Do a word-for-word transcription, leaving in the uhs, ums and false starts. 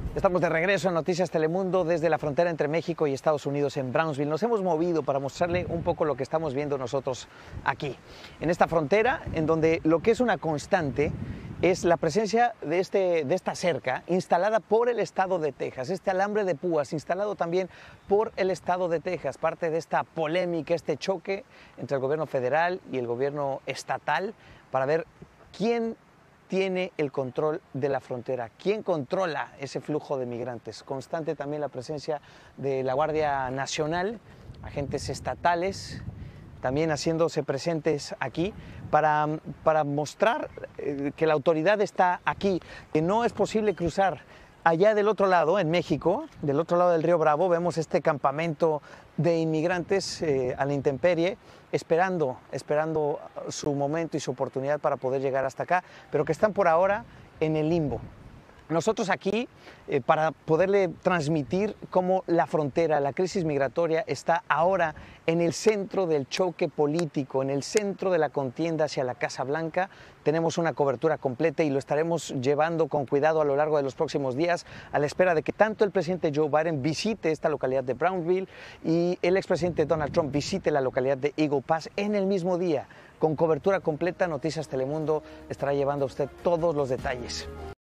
Estamos de regreso en Noticias Telemundo desde la frontera entre México y Estados Unidos en Brownsville. Nos hemos movido para mostrarle un poco lo que estamos viendo nosotros aquí, en esta frontera, en donde lo que es una constante es la presencia de, este, de esta cerca instalada por el estado de Texas, este alambre de púas instalado también por el estado de Texas, parte de esta polémica, este choque entre el gobierno federal y el gobierno estatal para ver quién tiene el control de la frontera, quién controla ese flujo de migrantes. Constante también la presencia de la Guardia Nacional, agentes estatales, también haciéndose presentes aquí para, para mostrar eh, que la autoridad está aquí, que no es posible cruzar. Allá del otro lado, en México, del otro lado del río Bravo, vemos este campamento de inmigrantes eh, a la intemperie, esperando, esperando su momento y su oportunidad para poder llegar hasta acá, pero que están por ahora en el limbo. Nosotros aquí, eh, para poderle transmitir cómo la frontera, la crisis migratoria está ahora en el centro del choque político, en el centro de la contienda hacia la Casa Blanca, tenemos una cobertura completa y lo estaremos llevando con cuidado a lo largo de los próximos días, a la espera de que tanto el presidente Joe Biden visite esta localidad de Brownsville y el expresidente Donald Trump visite la localidad de Eagle Pass en el mismo día. Con cobertura completa, Noticias Telemundo estará llevando a usted todos los detalles.